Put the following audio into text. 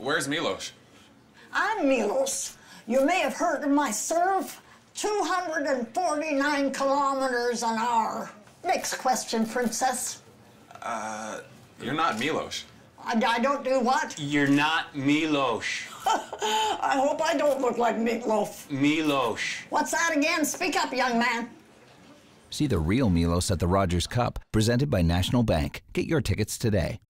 Where's Milos? I'm Milos. You may have heard of my serve. 249 kilometers an hour. Next question, princess. You're not Milos. I don't do what? You're not Milos. I hope I don't look like Meatloaf. Milos. What's that again? Speak up, young man. See the real Milos at the Rogers Cup, presented by National Bank. Get your tickets today.